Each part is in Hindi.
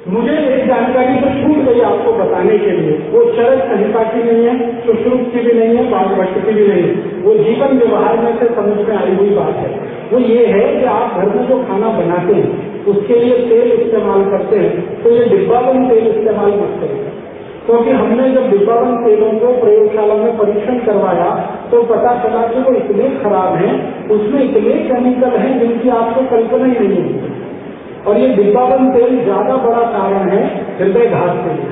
मुझे एक जानकारी तो छूट गई आपको बताने के लिए, वो चरक संहिता की नहीं है, सुश्रुत की भी नहीं है, भागवत की भी नहीं है, वो जीवन व्यवहार में से समझ में आई हुई बात है। वो ये है कि आप घर में जो खाना बनाते हैं उसके लिए तेल इस्तेमाल करते हैं तो ये डिब्बाबंद तेल इस्तेमाल मत करें, क्योंकि हमने जब डिब्बाबंद तेलों को प्रयोगशाला में परीक्षण करवाया तो पता चला कि वो इतने खराब हैं, उसमें इतने केमिकल हैं जिनकी आपको कल्पना ही नहीं होगी। और ये डिब्बाबंद तेल ज्यादा बड़ा कारण है हृदय घात के लिए।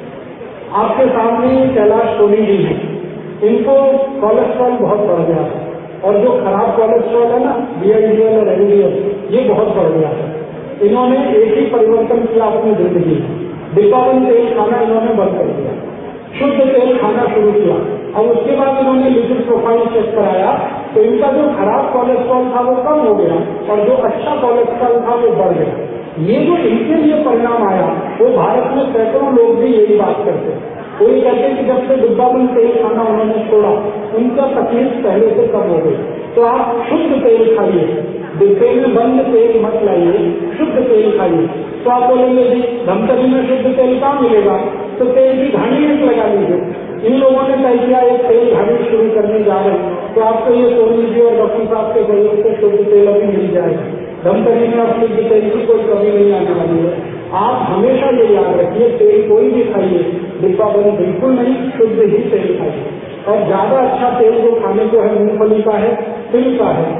आपके सामने कैलाश सोनी जी हैं, इनको कोलेस्ट्रॉल बहुत बढ़ गया है और जो खराब कोलेस्ट्रॉल है ना, VLDL और LDL, ये बहुत बढ़ गया है। इन्होंने एक ही परिवर्तन किया अपनी जिंदगी में, डिब्बाबंद तेल खाना इन्होंने बंद कर दिया, शुद्ध तेल खाना शुरू किया। और उसके बाद इन्होंने लिपिड प्रोफाइल चेक कराया तो इनका जो खराब कोलेस्ट्रॉल था वो कम हो गया और जो अच्छा कोलेस्ट्रॉल था वो बढ़ गया। ये जो इनके लिए परिणाम आया वो भारत में सैकड़ों लोग भी यही बात करते हैं। वो ये कहते हैं कि जब से डिब्बाबंद तेल खाना उन्होंने छोड़ा उनका तकलीफ पहले से कम हो गई। तो आप शुद्ध तेल खाइए, डिब्बे में बंद तेल मत लाइए, शुद्ध तेल खाइए। तो आप बोलेंगे जी धमतरी में शुद्ध तेल कहाँ मिलेगा, तो तेल की घानी एक लगा लीजिए। इन लोगों ने तय किया एक तेल घानी शुरू करने जा रहे हैं, तो आपको ये सोनी जी और डॉक्टर साहब के सहयोग से शुद्ध तेल अभी मिल जाएगा। धमतरी में अब शुद्ध तेल की कोई कमी नहीं आने वाली है। आप हमेशा ये याद रखिए, तेल कोई भी खाइए, डिब्बाबंद बिल्कुल नहीं, शुद्ध ही तेल खाइए। और ज्यादा अच्छा तेल जो खाने को है मूंगफली का है, तिल का है,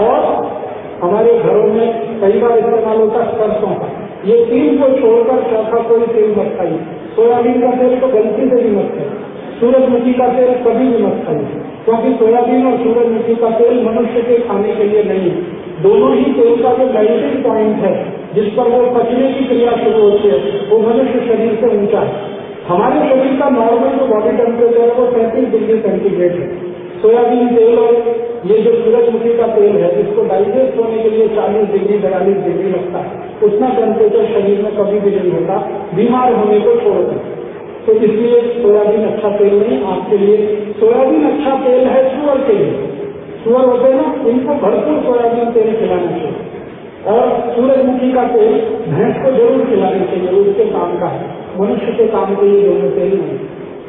और हमारे घरों में कई बार इस्तेमाल होता है सरसों का। ये तीन को छोड़कर चौथा कोई तेल मत खाइए। सोयाबीन का तेल तो गलती से भी मत खाइए, सूरजमुखी का तेल कभी भी मत खाइए, क्योंकि सोयाबीन और सूरजमुखी का तेल मनुष्य के खाने के लिए नहीं। दोनों ही तेल का जो मेल्टिंग पॉइंट है जिस पर वो पचने की क्रिया शुरू होती है वो मनुष्य शरीर से ऊंचा है। हमारे शरीर का नॉर्मल जो बॉडी टेम्परेचर है वो 35 डिग्री सेंटीग्रेड है। सोयाबीन तेल और ये जो सूरजमुखी का तेल है जिसको डाइजेस्ट होने के लिए 40 डिग्री 42 डिग्री लगता है, उतना टेम्परेचर शरीर में कभी भी नहीं होता बीमार होने को छोड़कर। तो इसलिए सोयाबीन अच्छा तेल नहीं आपके लिए। सोयाबीन अच्छा तेल है सुअर के लिए, सुअर होते हैं ना, इनको भरपूर सोयाबीन तेल खिलाना चाहिए। और सूरजमुखी का तेल भैंस को जरूर खिलाना चाहिए, उसके काम का है, मनुष्य के काम के लिए दोनों तेल नहीं।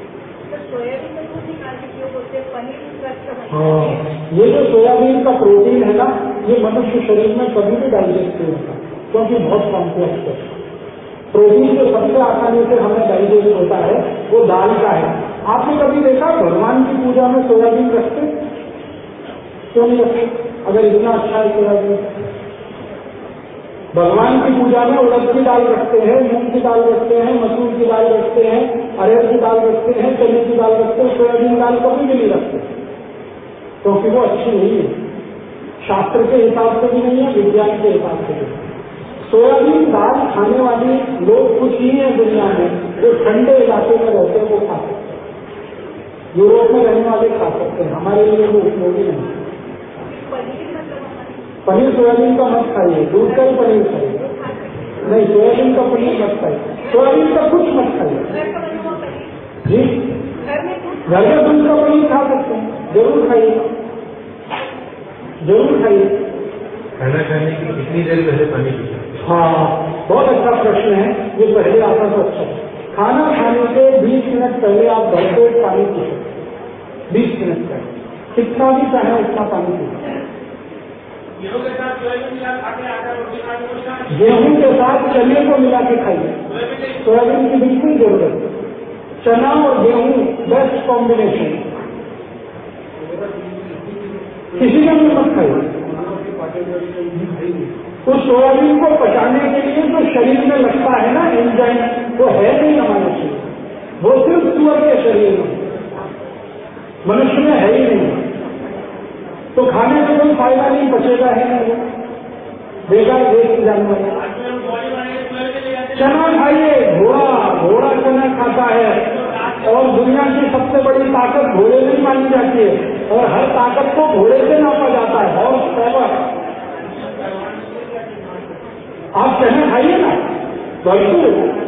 हाँ, ये जो सोयाबीन का प्रोटीन है ना, ये मनुष्य शरीर में कभी भी डाइजेस्ट नहीं होता, क्योंकि बहुत कॉम्प्लेक्स है। प्रोटीन जो सबसे आसानी से हमें डाइजेस्ट होता है वो दाल का है। आपने कभी देखा भगवान की पूजा में सोयाबीन रखते, क्यों नहीं रखते? अगर इतना अच्छा है सोयाबीन, भगवान की पूजा में उड़द की दाल रखते हैं, मूंग की दाल रखते हैं, मसूर की दाल रखते हैं, अरहर की दाल रखते हैं, चने की दाल रखते हैं, सोयाबीन दाल कभी भी नहीं रखते, क्योंकि वो अच्छी नहीं है, शास्त्र के हिसाब से भी नहीं है, विज्ञान के हिसाब से भी। सोयाबीन दाल खाने वाली लोग कुछ ही है दुनिया में, जो ठंडे इलाके में रहते हैं वो खा सकते हैं, यूरोप में रहने वाले खा सकते हैं, हमारे लिए वो उपयोगी नहीं। पनीर सोयाबीन का मत खाइए, दूध का ही पनीर खाइए, नहीं सोयाबीन का पनीर मत खाइए, सोयाबीन का कुछ मत खाइए जी। घर में दूध का पनीर खा सकते हैं, जरूर खाइए, जरूर खाइए। खाना खाने की कितनी देर पहले पानी पीना? हाँ, बहुत अच्छा प्रश्न है, ये पहले आता तो अच्छा। खाना खाने के 20 मिनट पहले आप भरपेट पानी पी सकते, 20 मिनट पहले, कितना भी चाहे उतना पानी पी। गेहूं के साथ चने को मिला के खाइए, सोयाबीन की बिल्कुल जरूरत है। चना और गेहूं बेस्ट कॉम्बिनेशन, किसी में भी मत खाइए। उस सोयाबीन को पचाने के लिए जो शरीर में लगता है ना एंजाइम, वो है नहीं हमारे शरीर, वो सिर्फ सुअर के शरीर में, मनुष्य में है ही नहीं। तो खाने में कोई फायदा नहीं, बचेगा है नहीं, बेकार वेस्ट जानवर। चना खाइए, घोड़ा चना खाता है, और दुनिया की सबसे बड़ी ताकत घोड़े में मानी जाती है, और हर ताकत को घोड़े से नापा जाता है, हॉर्स पावर। आप चना खाइए ना भरपूर,